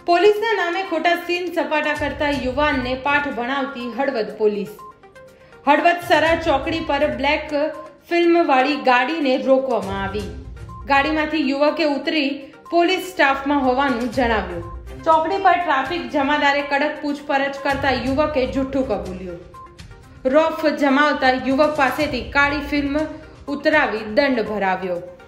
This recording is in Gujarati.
પોલીસના નામે ખોટા સીન સપાટા કરતા યુવાનને પાઠ ભણાવતી હળવદ પોલીસ। હળવદ સરા ચોકડી પર બ્લેક ફિલ્મવાળી ગાડીને રોકવામાં આવી। ગાડીમાંથી યુવકે ઉતરી પોલીસ સ્ટાફમાં હોવાનું જણાવ્યું। ચોકડી પર ટ્રાફિક જમાદારે કડક પૂછપરછ કરતા યુવકે જૂઠું કબૂલ્યું। રોફ જમાવતા યુવક પાસેથી કાળી ફિલ્મ ઉતરાવી દંડ ભરાવ્યો।